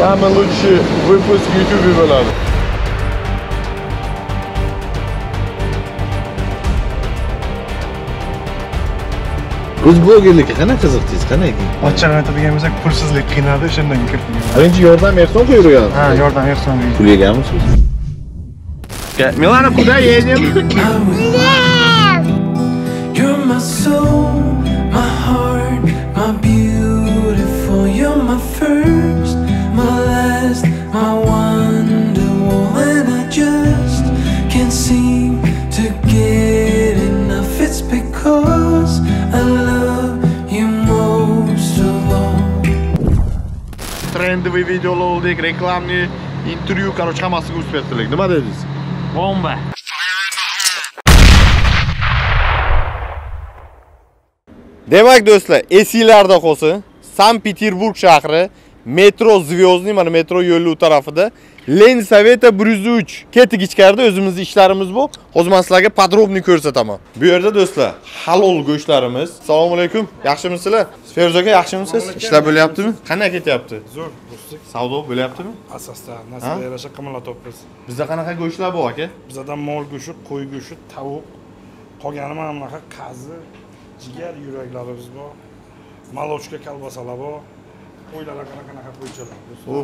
Самый лучший выпуск в YouTube bo'ladi. O'z blogerlikka qanday qiziqdingiz, qanday? Ochig'ini aytadigan bo'lsak, pulsizlik qiynadi, o'shandan kirdim. Birinchi yordam bersin qo'ygan. Ha, yordam bersin. Pul yeganmisiz? Milana, куда едем? You're my soul, my heart, my beautiful. You're my first, my last, my wonderful. And I just can't seem to get enough. It's because I love you most of all. Trendli videolar oldik, reklamli intervyu, короче, hammasiga uspet qildik. Nima dedingiz? Bomba. Demak do'stlar, esinglarda qolsin, Sankt-Peterburg shahri metro Zvyozny, mana metro yo'li tarafida Lensaveta 103 ketdik ichkarida, o'zimizning ishlarimiz bu. Hozir men sizlarga podrobniy ko'rsataman. Bu yerda do'stlar, halol go'shtlarimiz. Assalomu alaykum. Yaxshimisizlar? Feroz aka, yaxshimisiz? Ishlar bo'lyaptimi? Qanday ketyapti? Zo'r, do'stlik. Savdo bo'lyaptimi? Asosda nasibga yarasha qimmat topamiz. Bizda qanaqa go'shtlar bor aka? Bizda mol go'shti, qo'y go'shti, tovuq, qolgani mana bunaqa qazi, jigar yuraklarimiz bor. Malochka kolbasalar bor. Qo'ylar qanaqa qo'ychalar.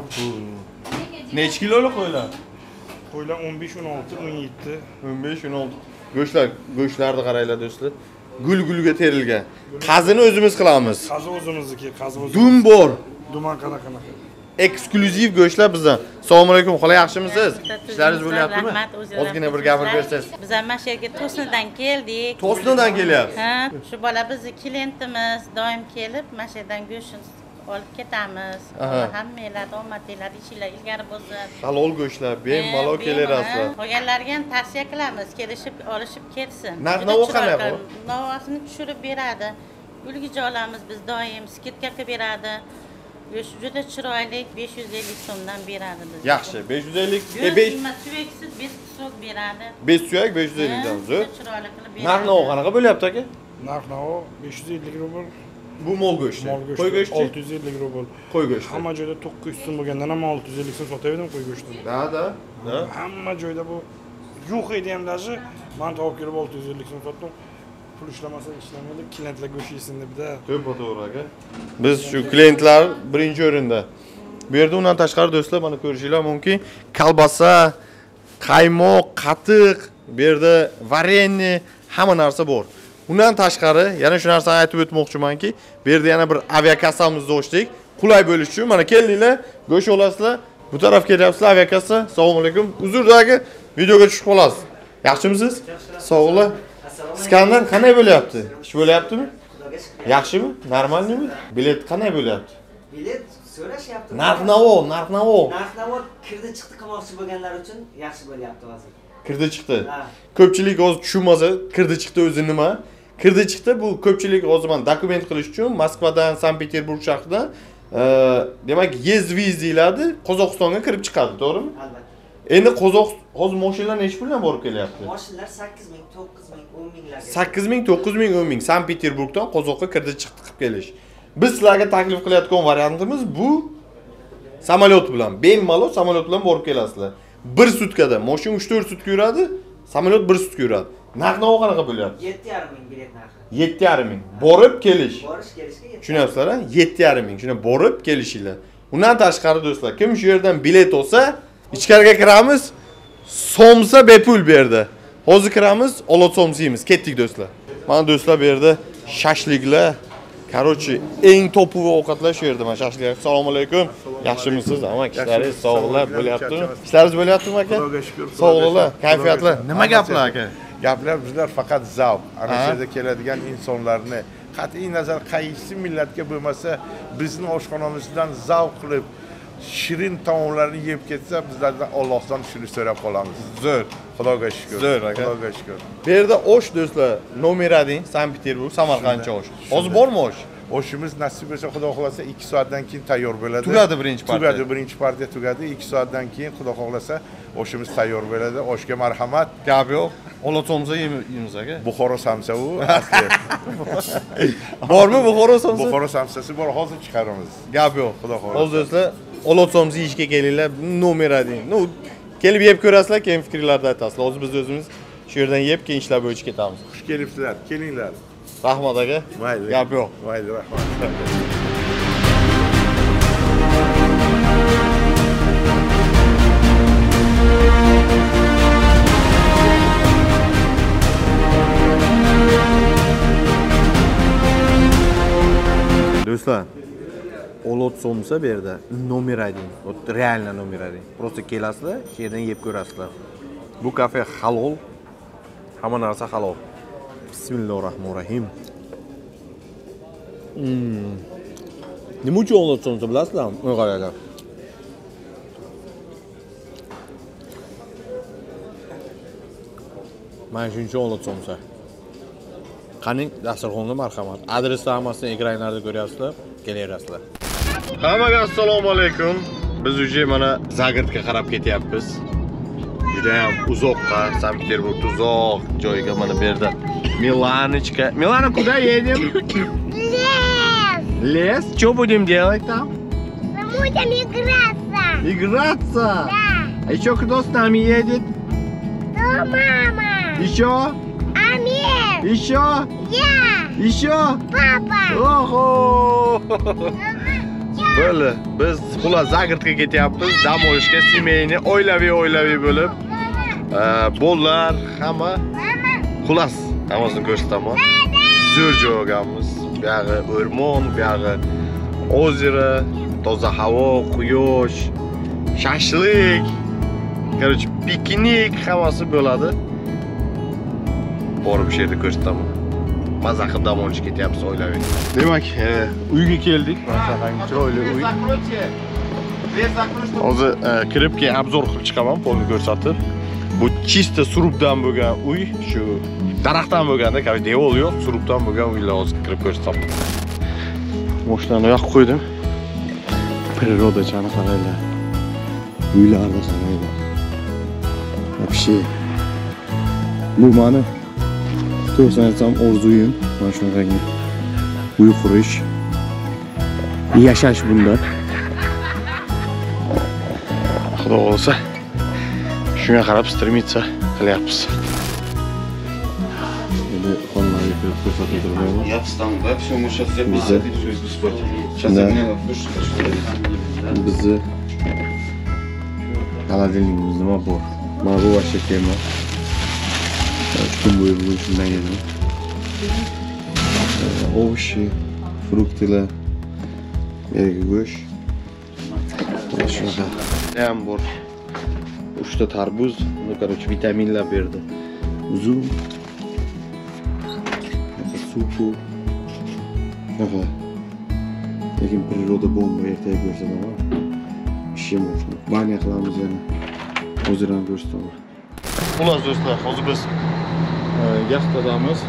Necha kilolik qo'ylar? Qo'ylar 15, 16, 17. 15, 16. Go'shtlarni qaranglar do'stlar. Gul-gulga terilgan. Qazini o'zimiz qilamiz. Qazi o'zimizniki, qazi o'zimiz. Dum bor. Duman qanaqa. Eksklyuziv go'shtlar bizdan. Assalomu alaykum, xola yaxshimisiz? Ishlaringiz bo'lyaptimi? Ozgina bir gapirib bersangiz. Biz ham mana shu yerga To'snidan keldik. To'snidan kelyapsiz. Ha, shu bola bizning klientimiz, doim kelib mana shu yerdan go'shtni olib ketamiz. Hammanglar omadinglar, ishinglar ilgari bo'lsin. Halol go'shtlar, bemalol kelerasizlar. Qolganlarga ham tavsiya qilamiz, kelishib, olishib ketsin. Narx-navo qanday bu? Navosini tushirib beradi. Ulg'ija olamiz biz doim, skidka qilib beradi. Go'sht juda chiroyli, 550 so'mdan beradi biz. Yaxshi, 550, 5 suyaksiz 5 so'm beradi. 5 suyak 550 dan zo'r. Chiroyli qilib beradi. Narx-navo qanaqa bo'lyapti aka? Narx-navo 550 rubl. Bu mol go'shti. Qo'y go'shti 650 rubl. Qo'y go'shti. Hamma joyda 900 so'm bo'lgandan ham 650 so'm sotaverdim qo'y go'shtini. Da. Hamma joyda bu yo'q edi ham даже. Men topib kelib 650 so'm sotdim. Pul ishlamasa ishlamaydi, klientlar go'sht yesin debda. To'g'ri aka. Biz shu klientlar birinchi o'rinda. Bu yerda undan tashqari do'stlar, mana ko'rishinglar mumkin, kolbasa, qaymoq, qatiq, bu yerda varenniy, hamma narsa bor. Undan tashqari, yana shu narsani aytib o'tmoqchimanki, bu yerda yana bir aviakassamizni ochdik. Qulay bo'lish uchun mana keldinglar, go'sht olasizlar. Bu taraf kelyapsizlar aviakassa. Assalomu alaykum. Uzurdagi videoga tushib qolasiz. Yaxshimisiz? Sog'lar. Skandal qanday bo'lyapti? Ish bo'lyaptimi? Yaxshimi? Normalmi? Bilet qanday bo'lyapti? Bilet so'rashyapti. Narx-navo. Narx-navo kirdi chiqdi qilmoqchi bo'lganlar uchun yaxshi bo'lyapti hozir. Kirdi chiqdi. Ko'pchilik hozir tushunmasa, kirdi chiqdi o'zi nima? Kirdi chiqdi bu ko'pchilik hozir men dokument qilish uchun Moskvadan, Sankt-Peterburg shahridan demak yez viz deyiladi, Qozog'istonga kirib chiqadi, to'g'rimi? Albatta. Endi hozir mashinalar necha puldan borib kelyapti? Mashinalar 8000, 9000, 10 minglarga. 8000, 9000, 10 ming Sankt-Peterburgdan Qozog'ga kirdi chiqdi qilib kelish. Biz sizlarga taklif qilayotgan variantimiz bu samolyot bilan, bemalol samolyot bilan borib kelasizlar. 1 sutkada, mashina 3-4 sutka yuradi, samolyot 1 sutka yuradi. Narx-navo qanaqa bo'lyapti? 7,5 ming bilet narxi. 7,5 ming. Borib kelish. Borish kelishga 7,5. Tushunasizlar-a? 7,5 ming. Shuna borib kelishinglar. Undan tashqari do'stlar, kim shu yerdan bilet olsa, ichkariga kiramiz, somsa bepul bu yerda. Hozir kiramiz, olot somsaymiz. Ketdik do'stlar. Mana do'stlar bu yerda shashliklar, короче, eng topuv ovqatlar shu yerda. Mana shashliklar. Assalomu alaykum. Yaxshimisiz? Ammo ishlaringiz sog'lar bo'lyaptimi? Ishlaringiz bo'lyaptimi aka? Sog'lar, kayfiyatlar. Nima gaplar aka? Gaplar bizlar faqat zavq. Ana shu yerda keladigan insonlarni qat'iy nazar qaysi millatga bo'lmasa, bizning oshxonamizdan zavq qilib shirin taomlarni yeb ketsa, bizlardan Allohdan shuni so'rab qolamiz. Zo'r. Xudoga shukr. Zo'r aka. Xudoga shukr. Bu yerda osh do'stlar, nomer 1 Sankt-Peterburg, Samarqandcha osh. Hozir bormi osh? Oshimiz nasib bo'lsa, Xudo xolasa 2 soatdan keyin tayyor bo'ladi. Tugadi birinchi partiya. Tugadi birinchi partiya tugadi. 2 soatdan keyin Xudo xolasa oshimiz tayyor bo'ladi. Oshga marhamat. Gap yo'q. Olot somsa yeymiz aka. Buxoro samsa u asli. Bormi Buxoro somsa? Buxoro samsasi bor, hozir chiqaramiz. Gap yo'q. Xudo xolasa. Hozir do'stlar Olotsomni yeyishga kelinglar, nomer ading. No, kelib yeb ko'rasizlar, keyin fikrlarni aytasizlar. Hozir biz o'zimiz shu yerdan yeb, keyin ishlab o'tib ketamiz. Xush kelibsizlar, kelinglar. Rahmat aka. Mayli. Gap yo'q. Mayli, rahmat. Do'stlar, Olotsomsa bu yerda nomer ading. Реально nomer ading. Просто kelasizlar, shu yerdan yeb ko'rasizlar. Bu kafe halol. Hamma narsa halol. Bismillahirrohmanirrohim. Nima uchun Olotsomsa bilasizlarmi? Qaranglar. Mana shuning uchun Olotsomsa. Qaning dasturxonga marhamat. Adresni hammasini ekranlarda ko'ryapsizlar. Kelaverasizlar. Hammaga assalomu alaykum. Biz uje mana Zagrebga qarab ketyapmiz. Juda ham uzoqqa, Sankt-Peterburgda uzoq joyga mana bu yerda Milanochka. Milano, куда едем? Лес! Лес? Что будем делать там? Мы будем играться! Играться? Да! А еще кто с нами едет? То мама! Еще? Амир! Еще? Я! Еще? Папа! Oho! Böyle biz xullas Zagrebga ketyapmiz, dam olishga, семейный, oilaviy bo'lib. Bollar, hamma xullas hammasini ko'rsataman. Zo'r joy olganmiz. Bu yog'i o'rmon, bu yog'i ozero, toza havo, quyosh, shashlik, короче, piknik hammasi bo'ladi. Borib shu yerda ko'rsataman. Maza qilib dam olishga ketyapmiz oilaviy. Demak, uyga keldik. Mana shunaqangi chiroyli uy. Hozir kirib keyin obzor qilib chiqaman, polni ko'rsatib. Bu chista surubdan bo'lgan uy, shu daraxtdan bo'lganda, qarang, devor yo'q, surubdan bo'lgan uylar hozir kirib ko'rsataman. Mashinani u yoqqa qo'ydim. Приrodachani qaranglar. Uylarni qaranglar. Вообще. Bu meni to'g'risini aytsam orzuyim. Mana shunaqangi uy qurish, yashash bunda. Xudo olsa shunga qarab stремиться qilyapmiz. Endi xonlarga kirib ko'rsatib turmayman. Я встану, да? Все, мы сейчас все посадим, все, и спать. Сейчас Да. мне надо Bizni xolodilnikimiz nima bor? Mana bu вообще tema. Kun bo'yi bu shundan yedim. Ovoshi, fruktlar, yerga go'sht. Shunaqa. Ham bor. 3 ta tarvuz, ну, короче, vitaminlar berdi. Uzum. Supu. Nima? Lekin природа bomba ertaga ko'rsataman. Ishim yo'q. Banya qilamiz yana. O'zini ko'rsataman. Xullas do'stlar, hozir biz yaxtadamiz.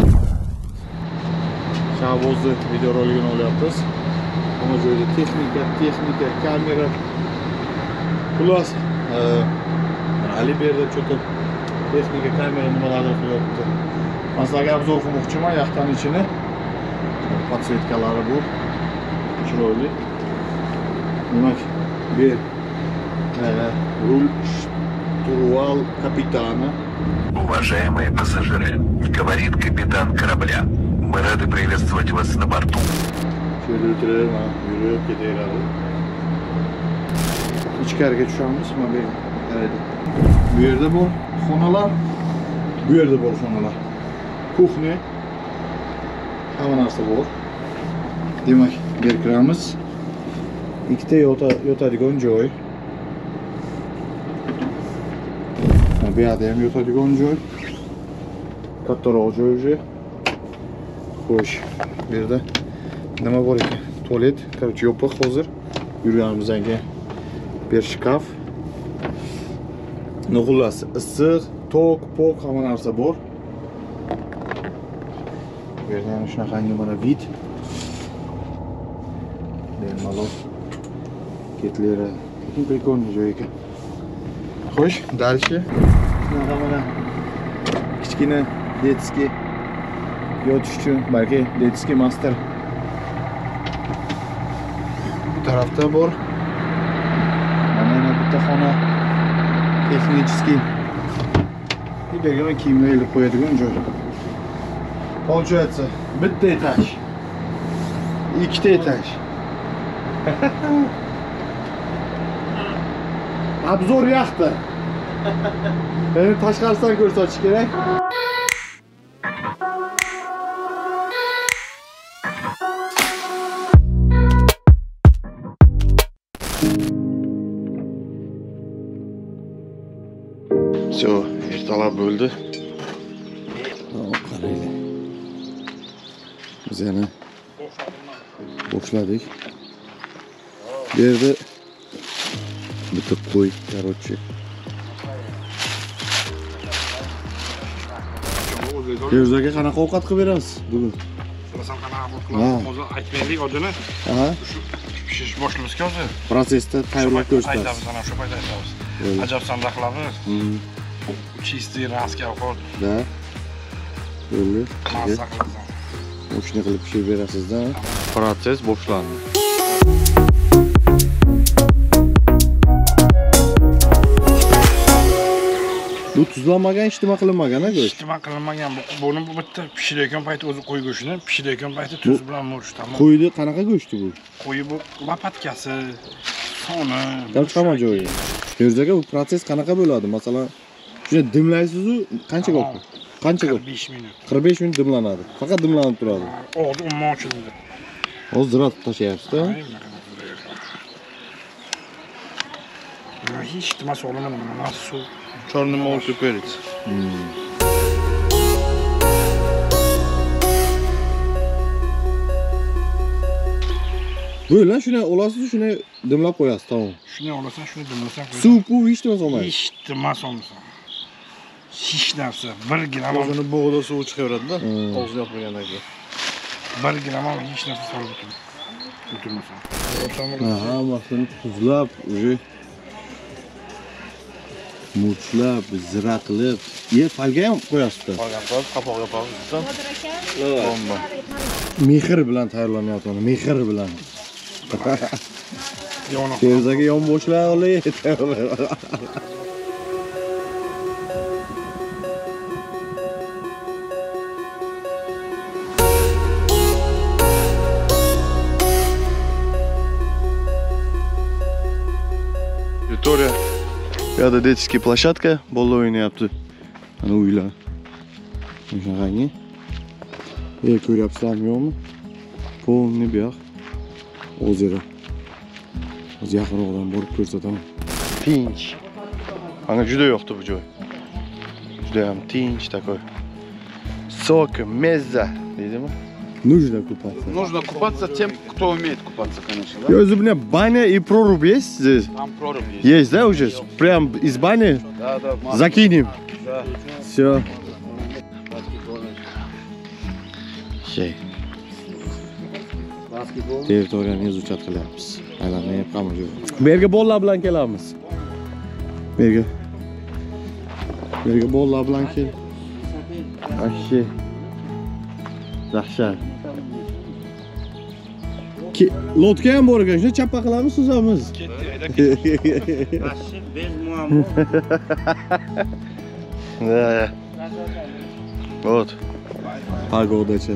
Shahbozni videoroligini olyapmiz. Mana bu yerda texnika, kamera. Xullas, Ali berdi cho'ta texnika, kamera nimalardir qilyapti. Men sizlarga obzor qilmoqchiman yaxtaning ichini. Podsvetkalari bu. Chiroyli. Demak, bu rul штурвал капитана. Уважаемые пассажиры, говорит капитан корабля. Мы рады приветствовать вас на борту. Şöyle ötürelim ha, yürüyüp gidelim abi. İçkariga tushamiz, mana bu yerda. Bu yerda bor xonalar, bu yerda bor xonalar. Kuxnya, hamma narsa bor. Demak, bu yerga kiramiz. Ikkita yotadigan joy. Bu yerda ham yotadigan joy. Kattaroq joy уже. Xo'sh, bu yerda nima bor ekan? Tualet, короче, yopiq hozir. Yurganimizdan keyin bir shkaf. Xullas, issiq, tok, pok, hamma narsa bor. Bu yerda ham shunaqangi mana vid. Bemalol ketlari. Lekin прикольный joy ekan. Xo'sh, dальше. Shunaqa mana kichkina детский yotish uchun, balki детский master. Bu tarafda bor. Texnicheskiy. Bir bergan kiyimni ilib qo'yadigan joy. Получается, bitta etaj. Ikkita etaj. Obzor yaxta. Beni tashqarisidan ko'rsatish kerak. Все, ertalab bo'ldi. Qaraylik. Biz yana boshladik. Bu yerda bitta qo'y, короче. Yo'zaga qanaqa ovqat qilib beramiz bugun? So'rasam qanaqa qilamiz? O'zi aytmaylik odini. Aha. Pishish boshlamizga o'zi. Prosesda tayyorlab ko'rsatamiz. Aytamiz, ana shu paytda aytamiz. Ajab sandaqlarimiz. Чистый райский ovqat. Da. Bo'ldi. Mazza qilamiz. O'shni qilib pishirib berasiz-da. Proses boshlandi. Bu tuzlanmagan, ishtima qilinmagan-a go'sht? Ishtima qilinmagan. Buni bu bitta pishirayotgan payti o'zi qo'y go'shtini pishirayotgan payti tuz bilan murish tamom. Qo'yni qanaqa go'shti bu? Qo'yi bu lopatkasi, soni. Qancha joyi? Yo'zaga bu proses qanaqa bo'ladi? Masalan, shuni dimlaysiz-ku, qancha vaqt? Qancha vaqt? 45 minut. 45 minut dimlanadi. Faqat dimlanib turadi. Og'zi umuman ochiladi. Hozir zirat tashlayapsiz-da. Hech nima solmadim, mana suv. Черный молотый перец. Böyle şuna olası şuna dimlab qo'yasiz, tamam. Shuni olasan, shuni dimlasan qo'yasan. Suv bu hech nima solmaysiz. Hech nima solmasan. Hech narsa 1 gram. O'zini bo'g'da suv chiqaveradi-da, og'zini yopmagandan keyin. 1 gram hech narsa solib o'tirmasan. Aha, mahsulni tuzlab, уже murchlab, zira qilib, falga ham qo'yasiz-da. Falga qo'yib, qopog'iga qo'yib. Bomba. Mehr bilan tayyorlanyapti, mehr bilan. Terzaga yon boshlay olay. Виктория. Rüyada детский площадка, bola o'ynayapti. Ana uylar. Shunaqangi. Ko'ryapsizlarmi yo'qmi? Polni bu yoq. Ozero. O'zi yaqinroqdan borib ko'rsataman. Tinch. Anga juda yoqdi bu joy. Juda ham tinch takoy. Sok, mezza, deydimi? Нужно купаться. Нужно купаться тем, кто умеет купаться, конечно, да? У меня баня и прорубь есть здесь? Там прорубь есть. Есть, да, уже? Прям из бани? Да, да. Закинем? Да. Все. Şey. Territoriyani izochat qilyapmiz. Aylanib qamiz yo'q. Bu yerga bolalar bilan kelamiz. Bu yerga bolalar bilan kel. Ashi. Dahshat. Lotka ham bor ekan, shuni chappa qilamiz, suzamiz. Ashi bez muammo. Да. Вот. Погодача.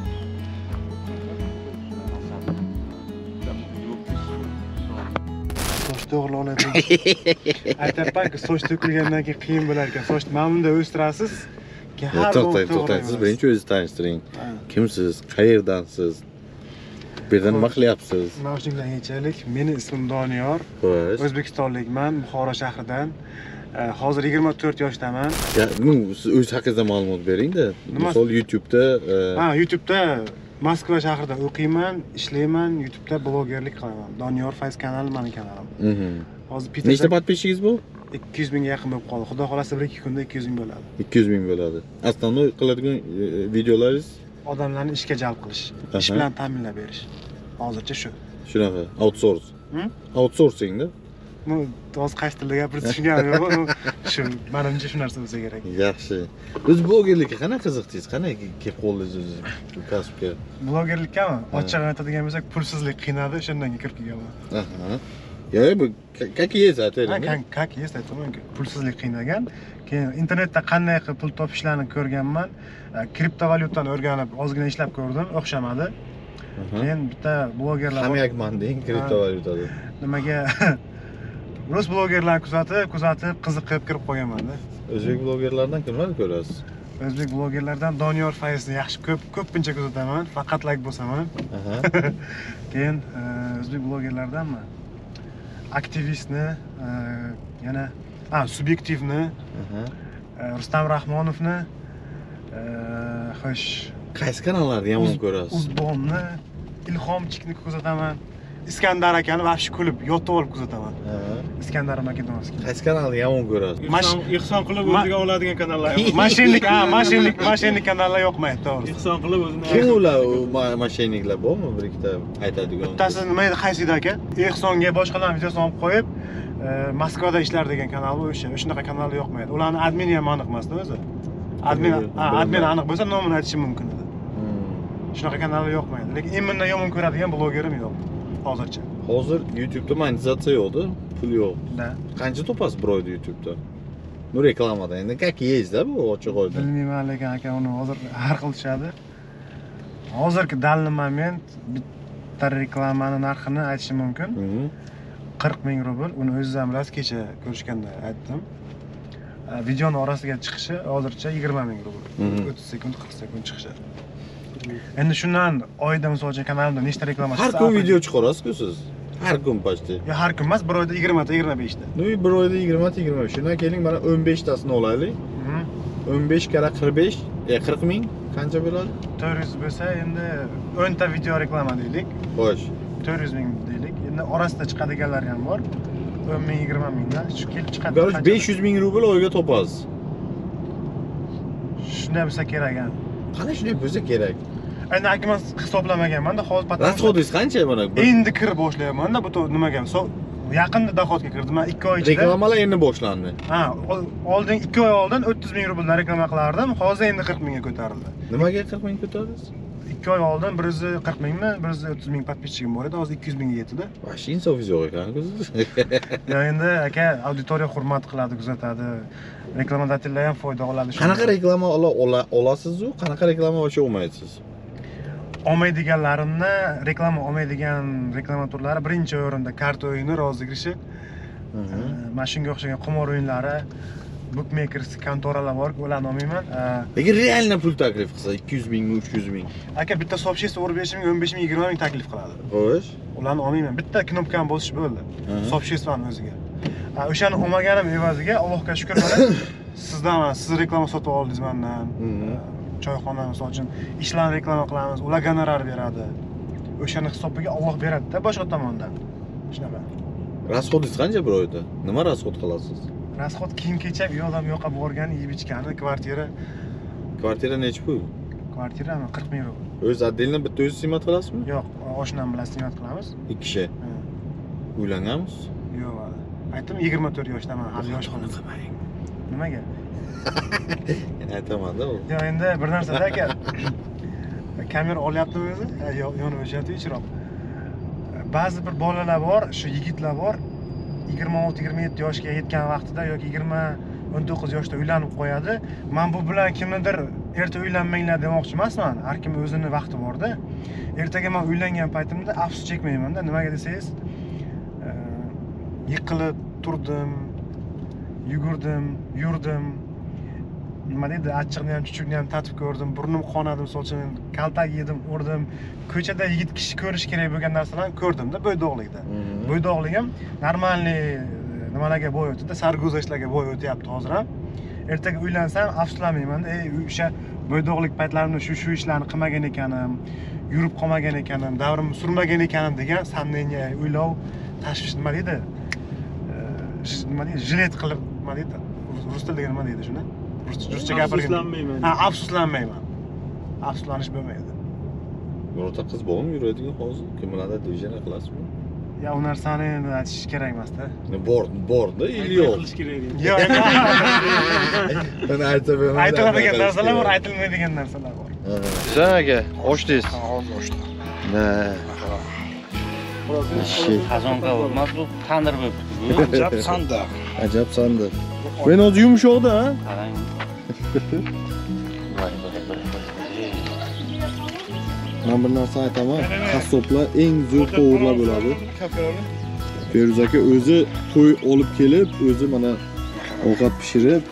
Soch to'g'rilanadi. Aytayapman-ku, soch to'kilgandan keyin qiyin bo'lar ekan. Sochni mana bunday o'stirasiz. To'xtang, siz birinchi o'zingizni tanishtiring. Kimsiz? Qayerdansiz? Bu yerda nima qilyapsiz? Mavjuddan yechaylik. Meni ismim Doniyor. O'zbekistonlikman, Buxoro shahridan. Hozir 24 yoshdaman. Siz o'z haqingizda ma'lumot bering-da. Misol YouTube'da YouTube'da Moskva shahrida o'qiyman, ishlayman, YouTube'da blogerlik qilaman. Doniyor Fayz kanali mening kanalim. Hozir nechta podpischigingiz bu? 200 mingga yaqin bo'lib qoldi. Xudo xolasa 1-2 kunda 200 ming bo'ladi. 200 ming bo'ladi. Основной qiladigan videolaringiz odamlarni ishga jalb qilish, ish bilan ta'minlab berish. Hozircha shu. Shunaqa, outsource. Outsourcing-da. Bu hozir qaysi tilda gapirib tushunganim yo'q. Shu, menimcha shu narsa bo'lsa kerak. Yaxshi. Siz blogerlikka qanaqa qiziqdingiz? Qanaqa kelib qoldingiz o'zingiz bu kasbga? Blogerlikmi? Ochiq aytadigan bo'lsak, pulsizlik qiynadi, o'shandan kirib kelganman. Ya bu как есть aytaylik. Как есть aytaman. Pulsizlik qiynagan. Keyin internetda qanday qilib pul topishlarni ko'rganman. Kriptovalyutani o'rganib, ozgina ishlab ko'rdim, o'xshamadi. Keyin bitta blogerlar Hamyakman deng kriptovalyutada. Nimaga rus blogerlarni kuzatib, qiziqib kirib qo'yganman-da. O'zbek blogerlardan kimlarni ko'rasiz? O'zbek blogerlardan Doniyor Fayzni yaxshi ko'pincha kuzataman, faqat like bosaman. Keyin o'zbek blogerlardanmi? Aktivistni, yana subyektivni, Rustam Rahmonovni, xo'sh, qaysi kanallarni yomon ko'rasiz? Uzbonni, Ilhomchikni kuzataman. İskandar akani vahshi kulib, yotib olib kuzataman. İskandar Makedonskiy. Qaysi kanalni yomon ko'rasiz? Ihson qilib o'ziga oladigan kanallar. Mashinlik kanallar yoqmaydi, to'g'ri. Ihson qilib o'zini. Kim ular mashinliklar bormi? Bir ikkita aytadigan. Bittasi nima edi, qaysi edi aka? Ihsonga boshqalarning videosini olib qo'yib, Moskvada ishlar degan kanal bu o'shunaqa kanallar yoqmaydi. Ularning admini ham aniq emas-da o'zi. Admin aniq bo'lsa nomini aytishim mumkin edi. Shunaqa kanallar yoqmaydi. Lekin immindan yomon ko'radigan blogerim yo'q. Hozircha. Hozir YouTube'da monetizatsiya yo'qda, pul yo'q. Da. Qancha topasiz bir oyda YouTube'da? Nu reklamada. Endi как есть-da bu ochiq oyda. Bilmayman, lekin aka uni hozir har qilishadi. Hozirgi dalil moment bitta reklamani narxini aytishim mumkin. 40 ming rubl. Uni o'zingiz ham bilasiz, kecha ko'rishganda aytdim. Videoning orasiga chiqishi hozircha 20 ming rubl. 30 sekund, 40 sekund chiqishi. Endi shundan oyda misol uchun kanalimda nechta reklama chiqsa, har kun video chiqarasiz-ku siz. Har kun почти. Yo, har kun emas, bir oyda 20 ta, 25 ta. No, bir oyda 20 ta, 25. Shundan keling mana 15 tasini olaylik. 15 kara 45, 40 ming qancha bo'ladi? 400 bo'lsa, endi 10 ta video reklama deylik. Xo'sh. 400 ming deylik. Endi orasida chiqadiganlar ham bor. 10 ming, 20 mingdan shu kelib chiqadi. Garosh 500 ming rubl oyga topasiz. Shunday bo'lsa kerak ham. Qanday shunday bo'lsa kerak? Endi akam hisoblamaganman-da, hozir rasxodingiz qancha mana? Endi kirib boshlayapman-da, bu nimaga? Yaqinda dohodga kirdim. Men 2 oy ichida. Reklamalar endi boshlandi. Oldin 2 oy oldin 30 ming rubldan reklama qilardim. Hozir endi 40 mingga ko'tarildi. Nimaga 40 ming ko'tardingiz? 2 oy oldin 140 mingmi, 130 ming podpisчигim bor edi, hozir 200 mingga yetdi-da. Vash insofingiz yo'q ekan-ku. Ya endi aka auditoriya hurmat qiladi, kuzatadi. Reklamadatellar ham foyda oladi. Qanaqa reklama olasiz-ku? Qanaqa reklama ocha olmaysiz? Olmaydiganlarimni, reklama olmaydigan reklama turlari birinchi o'rinda karta o'yini, rozigrishi, mana shunga o'xshagan qimor o'yinlari, bookmakers kontoralar bor, ularni olmayman. Lekin realni pul taklif qilsa 200 mingmi, 300 ming. Aka bitta so'bshesi urib berish ming, 15 ming, 20 ming taklif qiladi. Xo'sh. Ularni olmayman. Bitta knopkani bosish bo'ldi. So'bshesini o'ziga. O'shani olmaganim evaziga Allohga shukr mana sizdan, siz reklama sotib oldingiz mendan. Choyxona misol uchun ishlarni reklama qilamiz, ular gonorar beradi. O'shani hisobiga Alloh beradi-da boshqa tomondan. Shunaqa. Rasxodingiz qancha bir oyda? Nima rasxod qilasiz? Rasxod kiyim-kechak, yo'lam yo'qa borgan, yeb-ichgani, kvartira. Kvartira necha pul? Kvartira 40 ming rubl. O'z отдельно bitta o'zingiz xizmat qilasizmi? Yo'q, oshnam bilan xizmat qilamiz. 2 kishi. Uylanganmisiz? Yo'q, aytdim 24 yoshdaman, hali yosh qilmang. Nimaga? Aytaman-da u. Yo'q, endi bir narsada aka. Kamera olyaptimi o'zi? Yonib o'shyapti chiroq. Ba'zi bir bolalar bor, shu yigitlar bor, 26-27 yoshga yetgan vaqtida yoki 20-19 yoshda uylanib qo'yadi. Men bu bilan kimnidir erta uylanmanglar demoqchi emasman. Har kim o'zini vaqti bor-da. Ertaga men uylangan paytimda afsus chekmayman-da. Nimaga desangiz, yiqilib turdim, yugurdim, yurdim. Nima deydi, achchiqni ham, chuchukni ham tatib ko'rdim, burnim qonadi, misol uchun kaltak yedim, urdim. Ko'chada yigit kishi ko'rish kerak bo'lgan narsalarni ko'rdim-da, bo'ydoqlikda. Bo'ydoqligim normalniy nimalarga bo'y o'tdi, sarguzashtlarga bo'y o'tyapti hozir ham. Ertaga uylansam afsuslanmayman-da, o'sha bo'ydoqlik paytlarimda shu ishlarni qilmagan ekanim, yurib qolmagan ekanim, davrimni surmagan ekanim degan samneniya, o'ylov, tashvish nima deydi? Nima deydi? Jilet qilib, nima deydi? Rus tilida nima deydi shuni? Ruscha gapirgan. Afsuslanmayman. Afsuslanish bo'lmaydi. Birorta qiz bormi yuradigan hozir? Kim bilandir dvijeniya qilasizmi? Ya u narsani endi aytish kerak emas-da. Borda, ili yo'q. Qilish kerak. Yo'q. Buni aytib aytiladigan narsalar bor, aytilmaydigan narsalar bor. Sen aka, ochdingiz? Hozir ochdim. Qozonga emas, bu tandir bo'libdi. Ajab sandiq. Ajab sandiq. Men hozir yumshoqda, ha? Qarang. Men bir narsa aytaman, qassoblar eng zo'r to'g'rilar bo'ladi. Feruz aka o'zi to'y olib kelib, o'zi mana ovqat pishirib.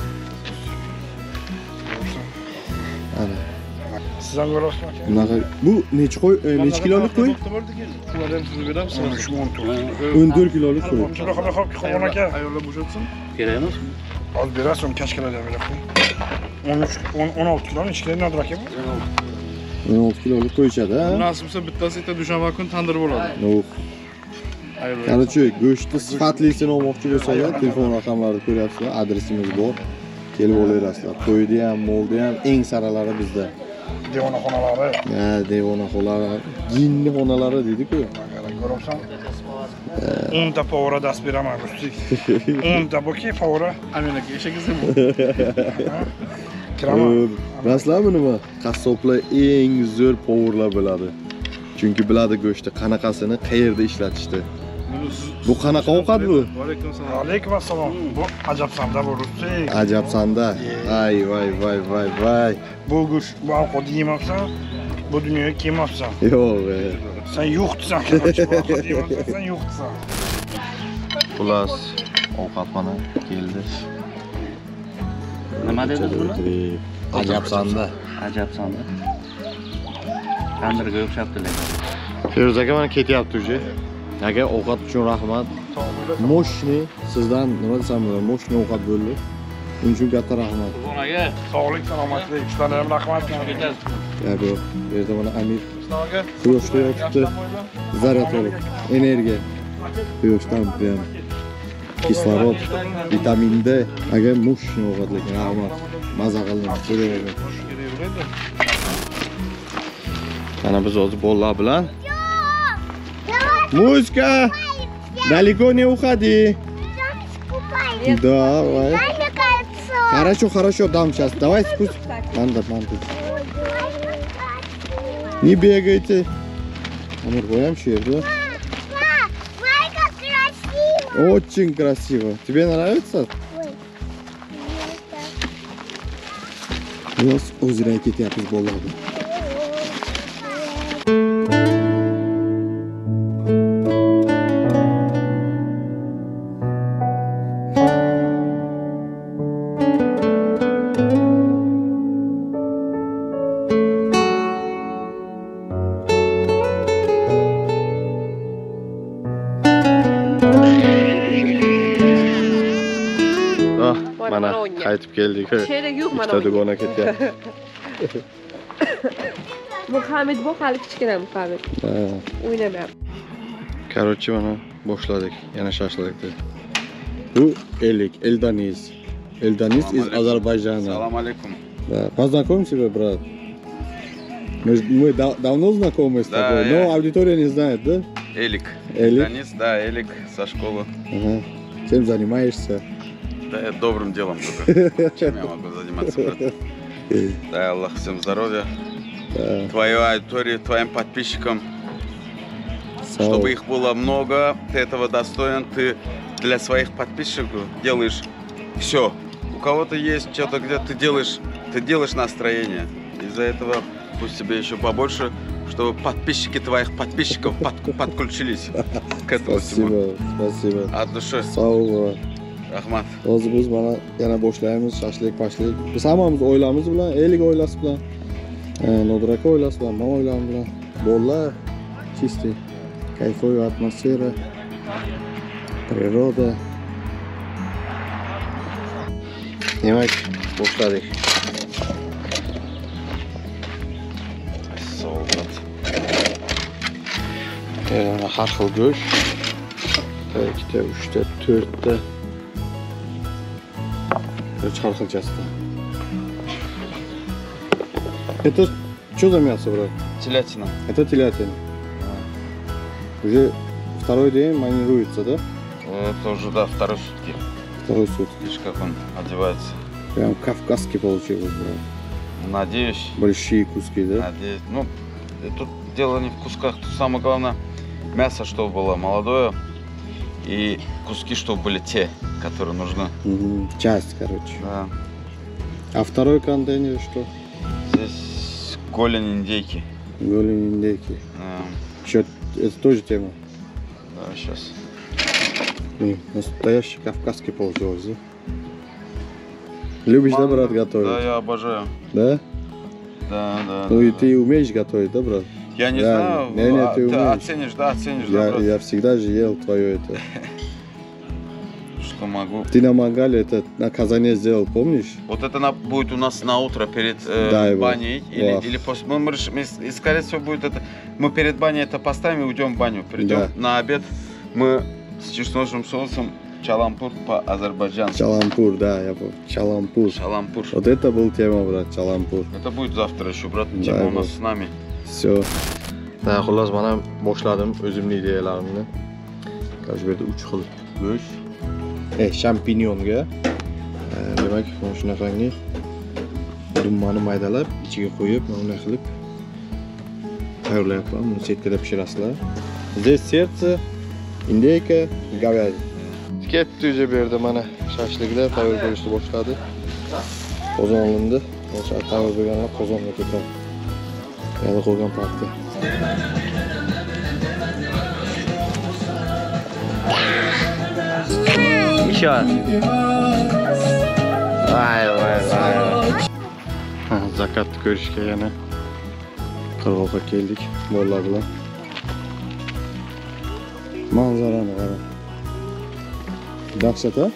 Ana. Sizdan ko'rasizmi aka? Bunaqa bu necha qo'y, necha kilolik qo'y? Ulardan siz beramiz. 14 kilolik qo'y. Qolgan aka. Ayollar bo'shatsin. Kerak emas. Hozir berasiz, kashkalarga berib qo'y. 16 kilo, necha kilo nadir aka bu? 16 kilolik qo'yishadi, ha? Nasib bo'lsa bittasi ita dushanba kun tandir bo'ladi. Yo'q. Qarachi, go'shtni sifatlisini olmoqchi bo'lsangiz, telefon raqamlarini ko'ryapsizlar, adresimiz bor. Kelib olaverasizlar. Qo'ydi ham, moldi ham eng saralari bizda. Devona xonalari. Ha, devona xonalari, ginni xonalari deydi-ku. Ko'ribsan? 10 ta favora dast beraman, rustik. 10 ta bo'ki favora. Aminaga eshagizmi? Kiraman. Bilasizlarmi nima? Qassoblar eng zo'r powerlar bo'ladi. Chunki biladi go'shtni qanaqasini qayerda ishlatishdi. Bu qanaqa ovqat bu? Alaykum assalom. Bu ajab sanda bu rustik. Ajab sanda. Ay vay. Bu go'sht, bu ovqatni yemabsan, bu dunyoga kelmabsan. Yo'q. Sen yo'qsan, sen yo'qsan. Xullas, ovqat mana keldi. Nima dedingiz buni? Ajab sanda. Ajab sanda. Tandirga o'xshabdi lekin. Feruz aka mana ketyapti uje. Aka ovqat uchun rahmat. Moshni sizdan nima desam bo'ladi? Moshni ovqat bo'ldi. Uning uchun katta rahmat. Aka, sog'lik, salomatlik, sizlarga ham rahmat. Yo'q, bu yerda mana Amir quyoshda yotibdi. Zaryad olib, energiya. Quyoshdan ham kislorod, vitamin D. Agar moshni ovqat lekin rahmat. Maza qildim. Ko'raverdim. Mana biz hozir bolalar bilan Музыка! Далеко не уходи. Давай. Хорошо, дам сейчас. Давай спуск. Манда. Не бегайте. Амир, боям черт, да? как красиво. Очень красиво. Тебе нравится? У нас озеро кетяпиз болады. Mana qaytib keldik. Sherak yo'q mana. Ikkita dugona ketyapti. Muhammad bu hali kichkina Muhammad. O'ynamayapti. Короче, mana boshladik. Yana shashlikni. Bu Эльданис. Эльданис из Азербайджана. Салам алейкум. Да, познакомься, брат. Мы давно знакомы с тобой, но аудитория не знает, да? Элик. Элик? Эльданис, да, Элик со школы. Ага. Чем занимаешься? Да, я добрым делом только. Чем я могу заниматься, брат? Дай Аллах всем здоровья. Да. Твоей аудитории, твоим подписчикам. Чтобы их было много, ты этого достоин. Ты для своих подписчиков делаешь все. У кого-то есть что-то, где ты делаешь настроение. Из-за этого пусть тебе еще побольше, чтобы подписчики твоих подписчиков подключились к этому всему. Спасибо. От души. Sağ Rahmat. Hozir biz mana yana boshlaymiz shashlik. Biz hammamiz oilamiz bilan, Elik oilasi bilan, Nodir aka oilasi bilan, men oilam bilan. Bolalar, чистый, кайфовая атмосфера, природа. Demak, boshladik. Soldat. Har xil go'sht. 2 ta, 3 ta, 4 ta. Har xilchasida. Это что за мясо, брат? Телятина. Это телятина. Уже второй день маринируется, да? Это уже, да, второй сутки. Второй сутки. Видишь, как он одевается. Прям кавказский получилось, брат. Надеюсь. Большие куски, да? Надеюсь. Ну, тут дело не в кусках. Тут самое главное, Мясо, чтобы было молодое, и куски, чтобы были те, которые нужны. Часть, короче. Да. А второй контейнер что? Здесь голень индейки. Голень индейки. Да. Что, это тоже тема? Да, сейчас. Настоящий кавказский получилось, да? Любишь, да, брат, готовить? Да, я обожаю. Да? Да. Ну и ты умеешь готовить, да, брат? Я не знаю, ты умеешь. оценишь, да, брат. Я всегда же ел твое это. Что могу. Ты на мангале это на казане сделал, помнишь? Вот это будет у нас на утро перед баней или после. Мы, скорее всего, будет это. Мы перед баней это поставим и уйдем в баню. Придем на обед. Мы с чесночным соусом чалампур по-азербайджански. Чалампур, да, я помню. Чалампур. Вот это был тема, брат, чалампур. Это будет завтра еще, брат. Тема у нас с нами. Все. Da xullas mana boshladim o'zimning ideyalarimni. Shu yerda 3 xil go'sht. Shampinyonga demak, mana shunaqangi dummani maydalab, ichiga qo'yib, mana bunday qilib tayyorlayapman. Buni setkada pishirasizlar. Здесь сердце, индейка, говядина. Ketdi уже bu yerda mana shashliklar tayyor bo'lishni boshladi. Qozon olindi. O'sha tayyor bo'lganlar qozonga ko'tarib. Yana qo'ygan paxta. Еще. Vay. Zakatni ko'rishga yana qirg'oqqa keldik bolalar bilan. Manzarani qara. Dahshat, ha?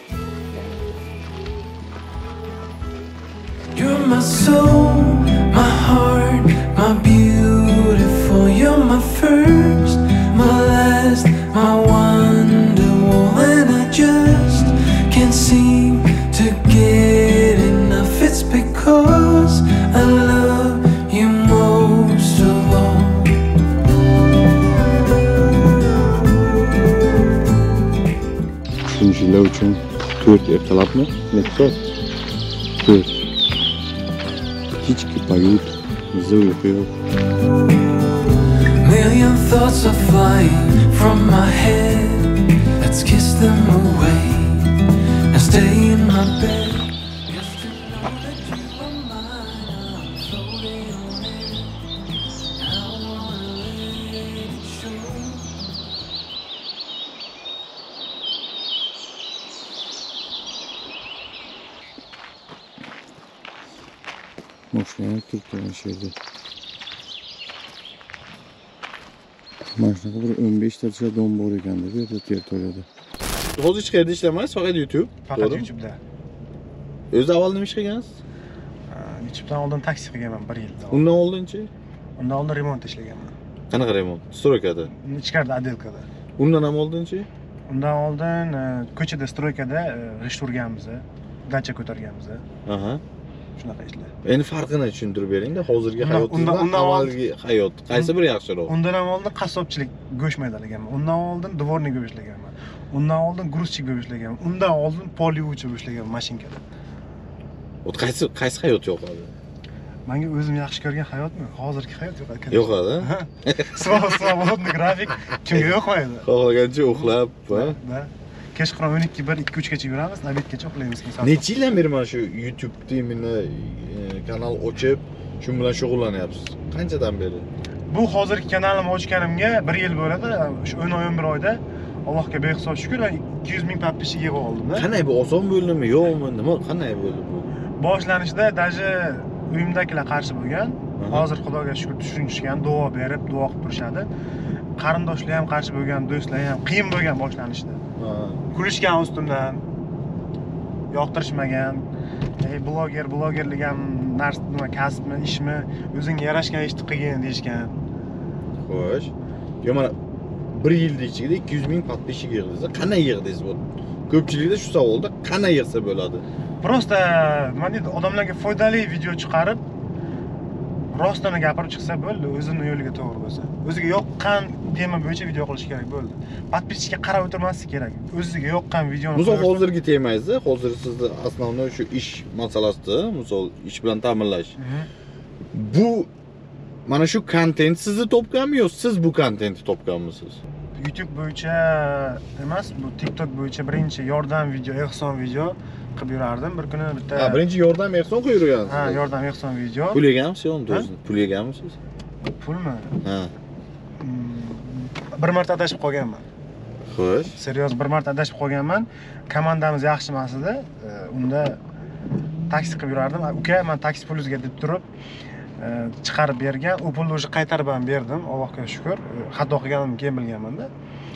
You're my soul, my heart, my beautiful. You're my first, my last, my wonderful. And I just can't seem to get enough. It's because I love you most of all. Shunchilar uchun 4 ertalabmi? Necha? 4. Птички поют, зовут ее. Million thoughts are flying from my head. Let's kiss them away and stay in my bed. Just to know that you are mine, I'm floating on air. I wanna let it show. Mashinalar turibdi mana shu yerda. Mana shunaqa bir 15 tacha dom bor ekanda bu yerda territoriyada. Hozir hech qayerda ishlamaysiz, faqat YouTube. Faqat YouTube'da. O'zi avval nima ish qilgansiz? YouTube'dan oldin taksi qilganman 1 yil. Undan oldinchi? Undan oldin remont ishlaganman. Qanaqa remont? Stroykada. Ichkarida отделкада. Undan ham oldinchi? Undan oldin ko'chada stroykada g'isht urganmiz, dacha ko'targanmiz. Aha. Shunaqa ishlar. Endi farqini tushuntirib bering-da, hozirgi hayotingizdan avvalgi hayot qaysi biri yaxshiroq? Undan ham oldin qassobchilik go'sht maydalaganman. Undan oldin dvornik bo'lib ishlaganman. Undan oldin gruzchik bo'lib ishlaganman. Undan oldin poliyuvchi bo'lib ishlaganman mashinkada. Qaysi hayot yoqadi? Menga o'zim yaxshi ko'rgan hayotmi? Hozirgi hayot yoqadi. Yoqadi? Svobodniy grafik kimga yoqmaydi? Xohlagancha uxlab, ha? Kechqurun 12:1-2:3 gacha yuramiz, navbatgacha uxlaymiz. Necha yildan beri mana shu YouTube temini kanal ochib, shu bilan shug'ullanyapsiz? Qanchadan beri? Bu hozirgi kanalimni ochganimga 1 yil bo'ladi. Shu 10-11 oyda Allohga behisob shukr, 200 ming podpishchik yig'ib oldim-da. Qanday bu oson bo'ldimi, yo'qmi? Nima qanday bo'ldi bu? Boshlanishda даже uyimdagilar qarshi bo'lgan. Hozir Xudoga shukr tushunishgan, duo berib, duo qilib turishadi. Qarindoshlar ham qarshi bo'lgan, do'stlar ham qiyin bo'lgan boshlanishda. Kulishgan ustimdan. Yoqtirishmagan. Blogerlik ham nima kasbmi, ishmi, o'zingga yarashgan ishni qilgin deyishgan. Xo'sh. Yo mana 1 yilning ichida 200 ming podpishchik yig'dingiz. Qanday yig'dingiz bu? Ko'pchilikda shu savolda qanday yig'sa bo'ladi? Prosta nima deydi, odamlarga foydali video chiqarib, rostini gapirib chiqsa bo'ldi, o'zini yo'liga to'g'ri bo'lsa. O'ziga yoqqan tema bo'yicha video qilish kerak bo'ldi. Podpishchikka qarab o'tirmaslik kerak. O'ziga yoqqan videoni. Misol hozirgi temangizda, hozir sizni asosiy shu ish masalasida, misol ish bilan ta'minlash. Bu mana shu kontent sizni topganmi yo siz bu kontentni topganmisiz? YouTube bo'yicha emas, bu TikTok bo'yicha birinchi yordam video, ehson video qilib yurardim. Bir kuni bitta birinchi yordam ehson qo'yib yurgansiz. Ha, yordam ehson video. Pul yeganmisiz yo'qmi o'zini? Pul yeganmisiz? Pulmi? Ha. Bir marta adashib qolganman. Xo'sh. Seriyoz bir marta adashib qolganman. Komandamiz yaxshi emas edi. Unda taksi qilib yurardim. Uka, men taksi pulingizga deb turib chiqarib bergan. U pulni o'sha qaytarib ham berdim, Allohga shukr. Xato qilganimni keyin bilganman-da.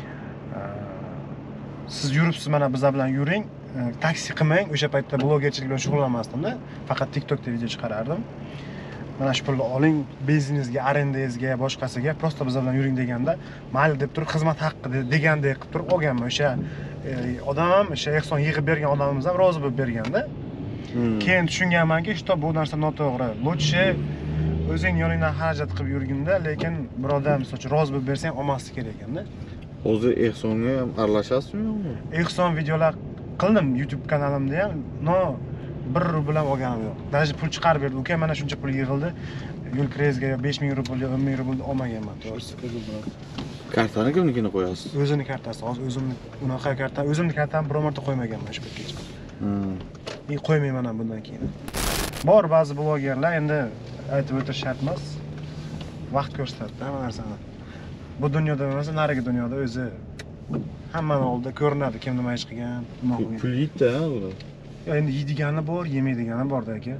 Siz yuribsiz, mana bizlar bilan yuring. Taksi qilmang. O'sha paytda blogerchilik bilan shug'ullanmasdim-da. Faqat TikTokda video chiqarardim. Mana shu pulni oling, benziningizga, arendangizga, boshqasiga, prosta bizlar bilan yuring deganda, mayli deb turib xizmat haqqi degandek qilib turib olganman. O'sha odam ham, o'sha ehson yig'ib bergan odamimiz ham rozi bo'lib berganda. Keyin tushunganmanki, shu bu narsa noto'g'ri. Lutchi o'zing yo'lingdan xarajat qilib yurginda, lekin bir odam misol uchun rozi bo'lib bersang, olmaslik kerak ekanda. Hozir ehsonga ham aralashasizmi yo'qmi? Ehson videolar qildim YouTube kanalimda ham, 1 rubl ham olganim yo'q. Даже pul chiqarib berdi. Uka, mana shuncha pul yig'ildi. Yo'l krezga 5000 rubl, 10000 rubl olmaganman, to'g'risi. Kartani kimnikini qo'yasiz? O'zini kartasi. Hozir o'zimni unaqa karta, o'zimni kartamni biror marta qo'ymaganman shu paytgacha. Qo'ymayman ham bundan keyin. Bor ba'zi blogerlar endi aytib o'tirish shart emas. Vaqt ko'rsatadi hamma narsani. Bu dunyoda emas, narigi dunyoda o'zi hammani oldida ko'rinadi kim nima ish qilgan, nima qilgan. Pul yeydi-da ular. Endi yeydigani bor, yemaydigani bor-da aka.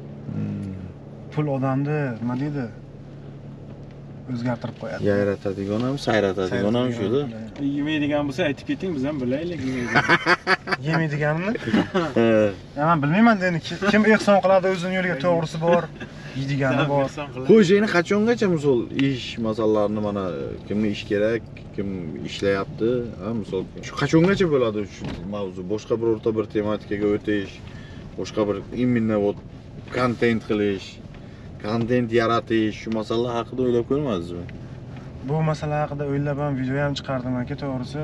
Pul odamni nima deydi? O'zgartirib qo'yadi. Yayratadigan ham, sayratadigan ham shu-da. Yemaydigan bo'lsa aytib keting, biz ham bilaylik yemaydigan. Yemaydiganmi? Men bilmayman endi kim ehson qiladi o'zining yo'liga, to'g'risi bor, yeydigani bor. Xo'sh, endi qachongacha misol ish masalalarini mana kimga ish kerak, kim ishlayapti, misol shu qachongacha bo'ladi shu mavzu? Boshqa bir o'rta bir tematikaga o'tish, boshqa bir imminno kontent qilish, kontent yaratish, shu masalalar haqida o'ylab ko'rmadingizmi? Bu masala haqida o'ylab ham video ham chiqardim aka, to'g'risi.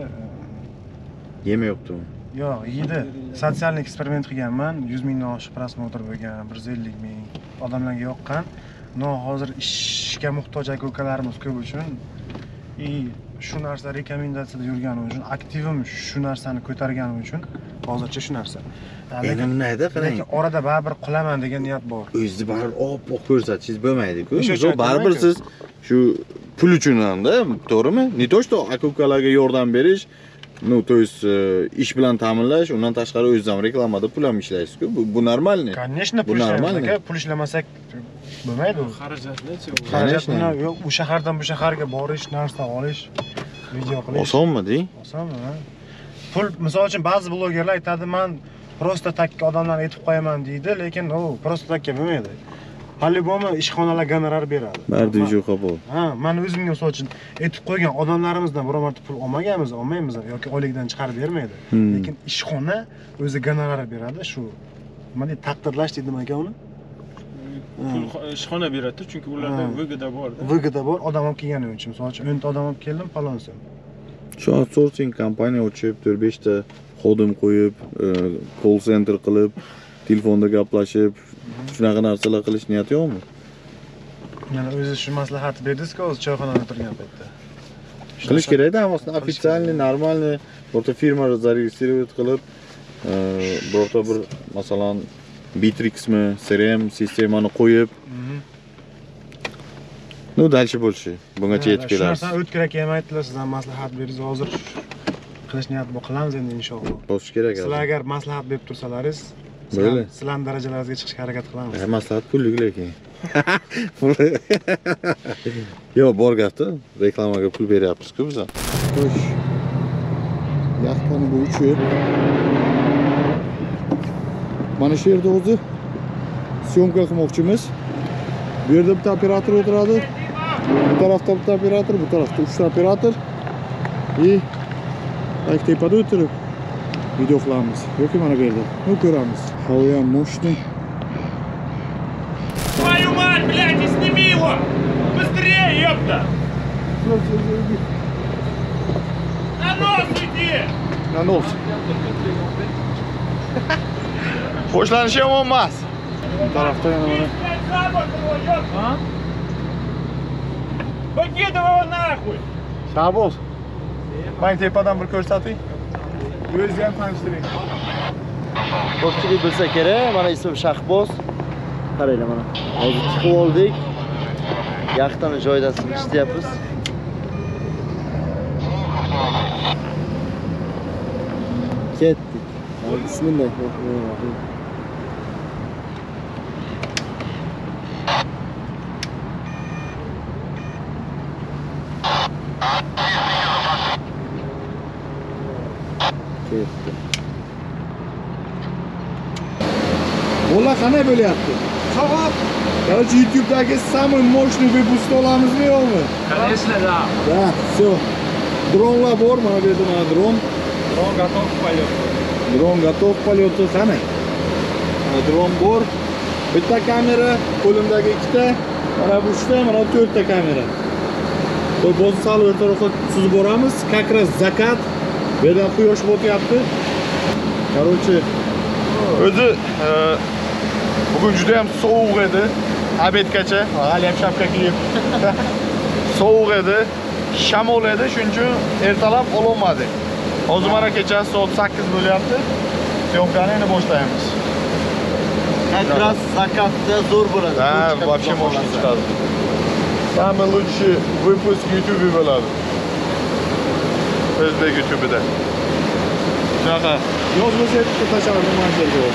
Yema yo'qdimi? Yo'q, yedi. Sotsial eksperiment qilganman. 100 mingdan oshiq prosmotr bo'lgan, 150 ming odamlarga yoqqan. Hozir ishga muhtoj aka-ukalarimiz ko'p uchun shu narsa rekomendatsiyada yurganim uchun, aktivim shu narsani ko'targanim uchun hozircha shu narsa. Endi bundayda qarang. Lekin orada baribir qilaman degan niyat bor. O'zingizni baribir oppoq ko'rsatishingiz bo'lmaydi-ku. Baribir siz shu pul uchun ham-da, to'g'rimi? Не то что aka-ukalarga yordam berish, то есть ish bilan ta'minlash, undan tashqari o'zingiz ham reklamada pul ham ishlaysiz-ku. Bu normalniy. Конечно, pul ishlaymiz. Pul ishlamasak bo'lmaydi u. Xarajatni yo'q, u shahardan bu shaharga borish, narsa olish, video qilish. Osonmi-di? Osonmi? Pul, misol uchun ba'zi blogerlar aytadi, men prosta takka odamlarni aytib qo'yaman deydi, lekin u prosta takka bo'lmaydi. По-любому ishxonalar gonorar beradi. Barda video qabul. Men o'zimga misol uchun aytib qo'ygan odamlarimizdan biror marta pul olmaymiz yoki oylikdan chiqarib bermaydi. Lekin ishxona o'zi gonorar beradi, shu nima deydi, taqdirlash deydimi aka uni? Ishxona beradi, chunki ularda VGda bor. VGda bor, odam olib kelganim uchun. Misol uchun 10 ta odam olib keldim, falonsi. Shu outsourcing kompaniya ochib, 4-5 ta xodim qo'yib, call center qilib, telefonda gaplashib, shunaqa narsalar qilish niyati yo'qmi? Mana o'zi shu maslahat berdingiz-ku, o'zi choyxonada o'tirgan paytda. Qilish kerak-da, aslida официальный, нормальный, o'rta firma zaregistrировать qilib, birorta bir, masalan, Bitrixmi, CRM sistemani qo'yib, dальше больше. Bungacha yetib kelasiz. Shu narsani o'tkir aka ham aytdilar, sizdan maslahat berdingiz, hozir qilish niyat bor, qilamiz endi inshaalloh. Bosish kerak. Sizlar agar maslahat berib tursalaringiz, sizlarning darajalaringizga chiqishga harakat qilamiz. Maslahat pullik lekin. Yo'q, bor gapda, reklamaga pul beryapmiz-ku biz. Xo'sh. Yaxtani bu uchib. Mana shu yerda o'zi syomka qilmoqchimiz. Bu yerda bitta operator o'tiradi. Bu tarafda bitta operator, bu tarafda 3 ta operator. Tepada o'tirib video qilamiz. Yoki mana bu yerda. Ko'ramiz. Havo ham mo'shni. Твою мать, блядь, и сними его! Быстрее, ёпта! На нос иди! На nós. Boshlanishi yomon emas. Bu tarafda yana Выкидывай его нахуй! Shabos. Mana tepadan bir ko'rsating. O'zingizni ham tanishtiring. Ko'pchilik bilsa kerak, mana ismim Shahboz. Qaranglar mana. Hozir chiqib oldik. Yaxtani joyidan ishlayapmiz. Ketdik. Bismillahirrohmanirrohim. Ketdi. Bola qanday bo'lyapti? Savob. Короче, YouTube'dagi самый мощный выпуск olamizmi yo'qmi? Конечно, да. Да, все. Dronlar bor, mana bu yerda mana dron. Дрон готов к полету. Dron готов к полету. Qani? Mana dron bor. Bitta kamera, qo'limdagi ikkita, mana bu uchta, mana 4 ta kamera. Qo'y bozni sal o'rta tarafga suzib boramiz. Как раз zakat. Bu yerdan quyosh botyapti. Короче, o'zi bugun juda ham sovuq edi. Obedgacha, hali ham shapka kiyib. Sovuq edi, shamol edi, shuning uchun ertalab ololmadik. Hozir mana kechasi soat 8 bo'lyapti. Syomkani endi boshlaymiz. Как раз zakatda zo'r bo'ladi. Ha, вообще mощно chiqadi. Самый лучший выпуск YouTube bo'ladi. O'zbek YouTube'ida. Shunaqa. yozmasa bitta tashladim mana shu yerga.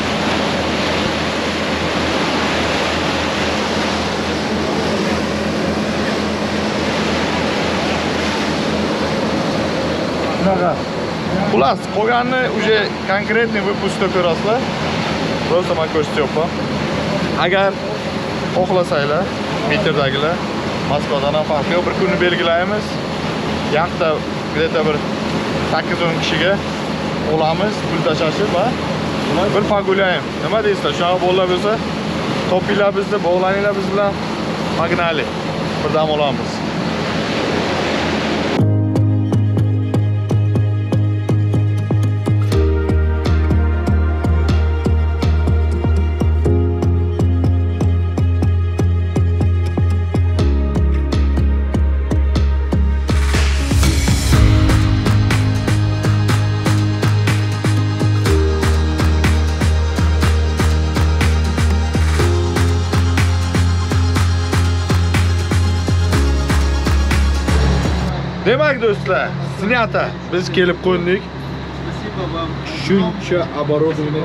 Shunaqa. Xullas, qolganini уже конкретный выпускda ko'rasizlar. Просто men ko'rsatyapman. Agar xohlasanglar, metrdagilar, Moskvadan ham farqi yo'q, bir kunni belgilaymiz. Yaxta где-то bir 8-10 kishiga olamiz, pul tashlashib va bir pogulyaym. Nima deysizlar? Shunaqa bolalar bo'lsa, topinglar bizni, bog'laninglar biz bilan. Magnali. Bir dam olamiz. Demak do'stlar, снято. Biz kelib qo'ndik. Shuncha оборудование.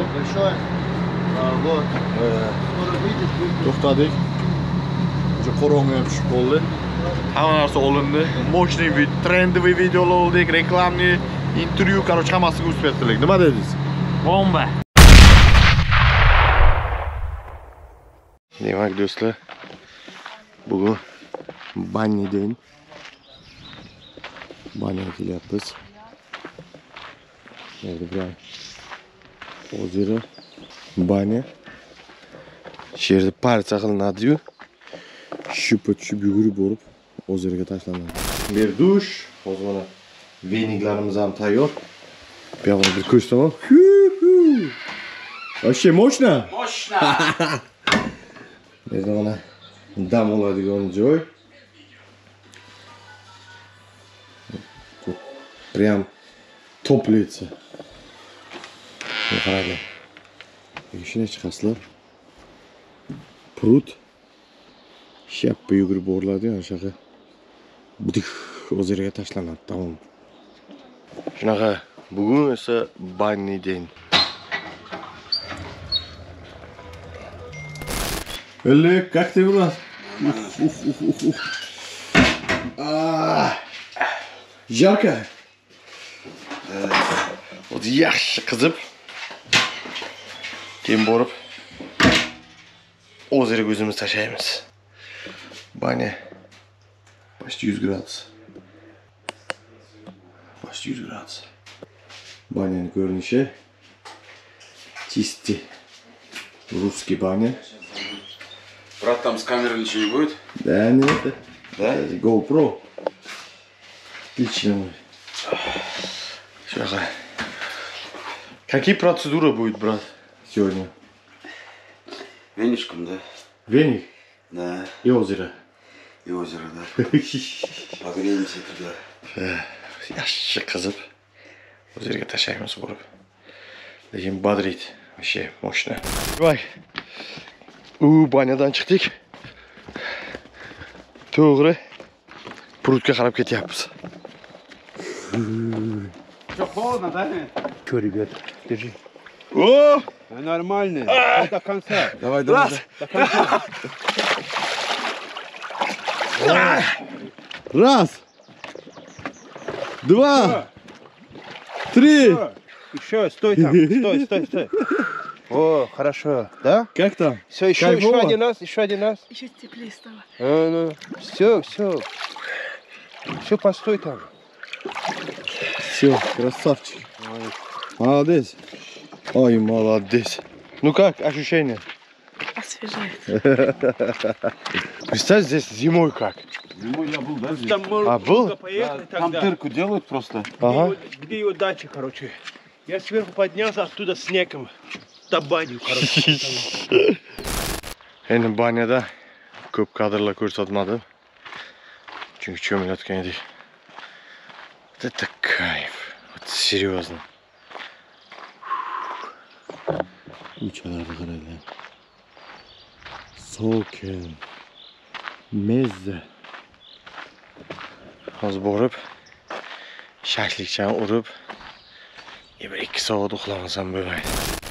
To'xtadik. Juda qorong'i ham tushib qoldi. Hamma narsa olindi. Mochniy trendiy videolar oldik, reklamli, intervyu, короче, hammasiga uspet qildik. Nima dedingiz? Bomba. Demak do'stlar, bugun banni deyin. Banyaga kelyapmiz. Endi bilan o'zira banya. Shu yerda parcha qilinadi-yu. Tushib yugurib borib o'ziraga tashlanadi. Berdush, hozir mana veniklarimiz ham tayyor. Bu yoqda bir ko'rsataman. Вообще мощно? Мощно. Yerda mana dam oladigan joy. Прям to'playdi. Qaranglar. Ishini chiqasizlar. Prut. Shappa yugurib boriladi, ana shunaqa. Budik o'ziraga tashlanadi, tamom. Shunaqa. Bugun esa banni deyin. Элли, как ты, брат? Жарко. O'zi yaxshi qizib keyin borib o'ziraga o'zimiz tashlaymiz. Banya почти 100 gradus. Почти 100 gradus. Баняning ko'rinishi чистый русский баня. Брат, там с камерой ничего не будет? Да, нет. Да? GoPro. Отлично. Сюда. Какие процедуры будет, брат, сегодня? Веничком, да? Веник? Да. И озеро. И озеро, да. Погреемся туда. yaxshi qizib o'z yerga tashlaymiz bo'lib. Lekin badrit вообще мощно. Voy. Banyadan chiqdik. To'g'ri prutga qarab ketyapmiz. Что, холодно, да? Что, ребят, держи. О! Нормальный. До конца. Давай, Раз. давай. До конца. Раз. Два. Три. Еще, стой там. Стой. О, хорошо. Да? Как там? Все, еще один раз, еще один раз. Еще теплее стало. Все. Все, постой там. Все, красавчик. Молодец. Ой, молодец. Ну как, ощущение? Освежает. Представь, здесь зимой как. Зимой я был, да, здесь? Там А, был? поехали Там тогда. дырку делают просто. Ага. Где его дача, короче. Я сверху поднялся, оттуда снегом табанил, короче. Endi banyada ko'p kadrlar ko'rsatmadim. Chunki cho'milayotgan edik. Это кайф. Вот серьезно. Uchalarni qaranglar. Sokin. Mezza. Hozir borib, shashlikchani urib, bir 2 soat uxlamasam bo'lmaydi.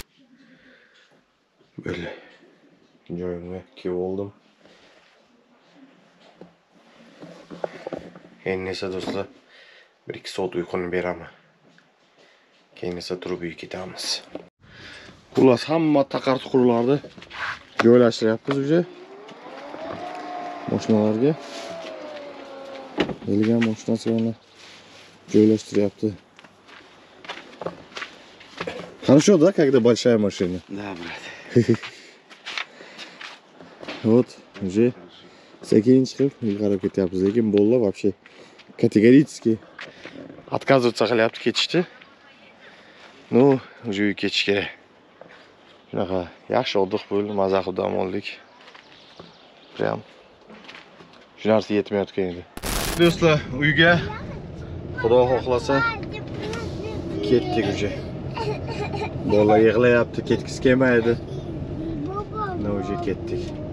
Böyle joyimga kelib oldim. Endi esa do'stlar 1-2 soat uyquni beraman. Keyin esa turib uyga ketamiz. Xullas hamma taqar-tuqurlarni joylashtiryapmiz уже. Mashinalarga. Elgan mashinasini joylashtiryapti. Хорошо, да, когда большая машина? Да, брат. Вот, уже sekin chiqib qarab ketyapmiz, lekin bolalar вообще категорически отказываться qilyapti ketishdi. Ну, уже uyga ketish kerak. Shunaqa yaxshi o'diq bo'ldi, maza qilib dam oldik. Prям shu narsa yetmayotgan edi. Do'stlar, uyga Xudo xohlasa ketdik уже. Bolalar yig'layapti, ketgisi kelmaydi. Mana уже ketdik.